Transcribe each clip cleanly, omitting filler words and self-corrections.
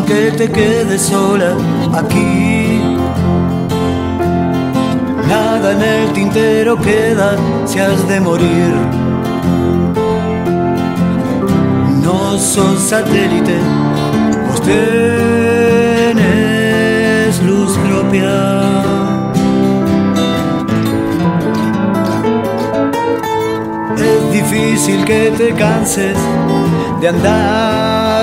que te quedes sola aquí. Nada en el tintero queda si has de morir. No sos satélite, vos tenés luz propia. Es difícil que te canses de andar.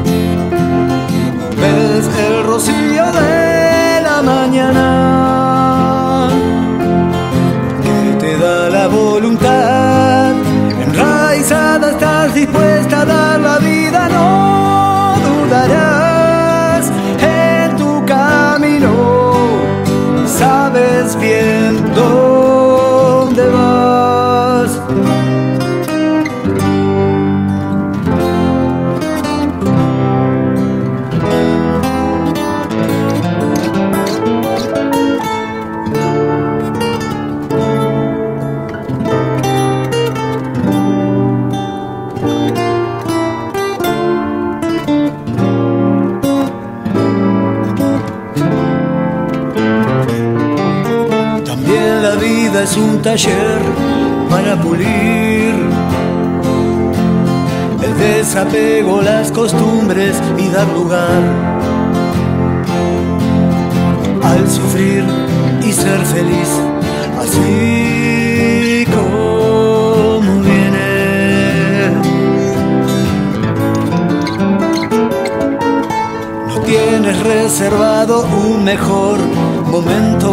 Ves el rocío de la mañana que te da la voluntad. Enraizada estás dispuesta a dar la vida, no dudarás en tu camino. Sabes bien dónde vas. Es un taller para pulir el desapego, las costumbres y dar lugar al sufrir y ser feliz, así como viene. No tienes reservado un mejor momento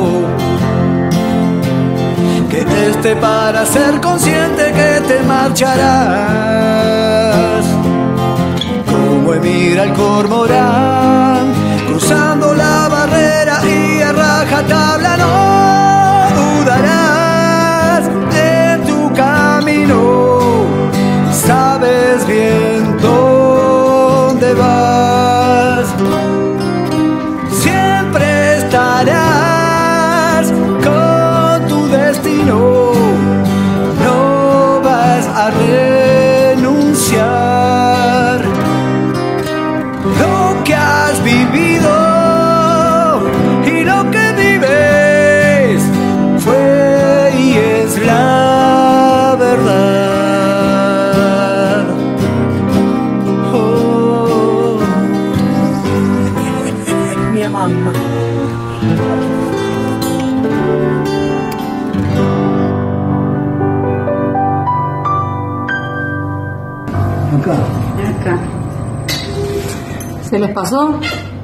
que esté para ser consciente que te marcharás. Como emira el cormorán, cruzando la barrera y a rajatabla no dudarás en tu camino. Sabes bien dónde vas. Siempre estarás con tu destino. No vas a renunciar. Lo que has vivido y lo que vives fue y es la verdad. Oh. Mi mamá. Acá. Acá. ¿Se les pasó?